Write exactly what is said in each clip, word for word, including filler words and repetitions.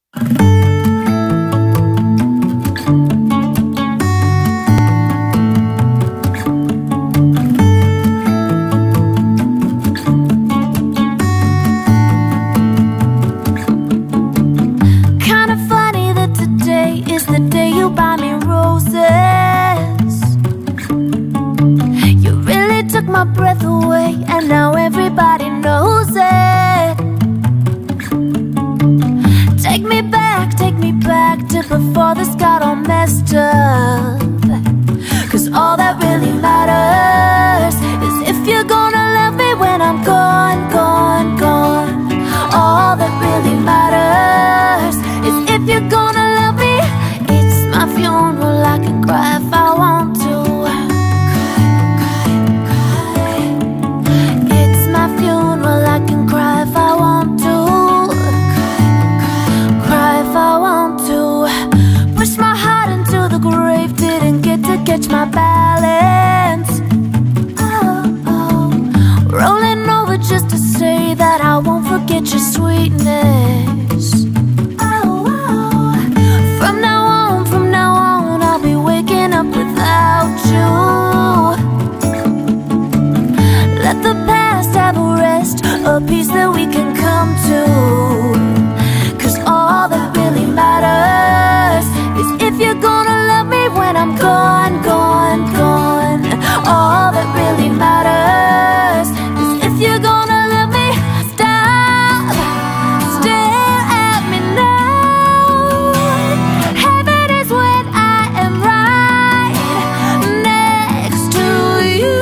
My breath away, and now everybody knows it. Take me back, take me back to before this got all messed up. Cause all that really matters is if you're gonna love me when I'm gone, gone, gone. All that really matters is if you're gonna love me. It's my funeral, I can cry if I want to. Catch my balance. Oh, oh. Rolling over just to say that I won't forget your sweetness. Oh, oh. From now on, from now on, I'll be waking up without you. Let the past have a rest, a peace that we can come to. Cause all that really matters is if you're gonna love me when I'm gone, gone, gone. All that really matters is if you're gonna love me. Stop, stare at me now. Heaven is when I am right next to you.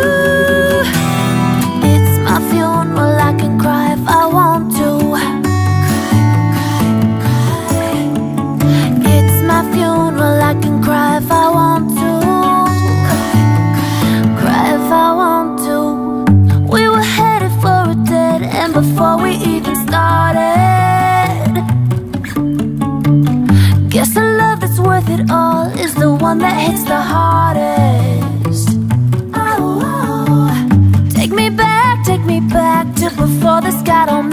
It's my funeral, I can cry if I want to. It's my funeral, I can cry if I want to. Before we even started, guess the love that's worth it all is the one that hits the hardest. Oh, oh. Take me back, take me back to before the sky don't